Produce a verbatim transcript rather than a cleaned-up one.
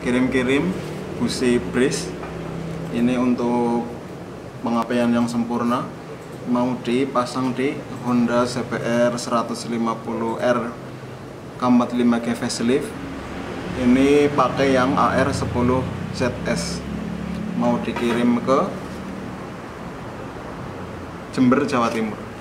kirim-kirim busi brace ini untuk pengapaian yang sempurna, mau dipasang di Honda C B R seratus lima puluh R K empat puluh lima G facelift. Ini pakai yang A R sepuluh Z S, mau dikirim ke Jember, Jawa Timur.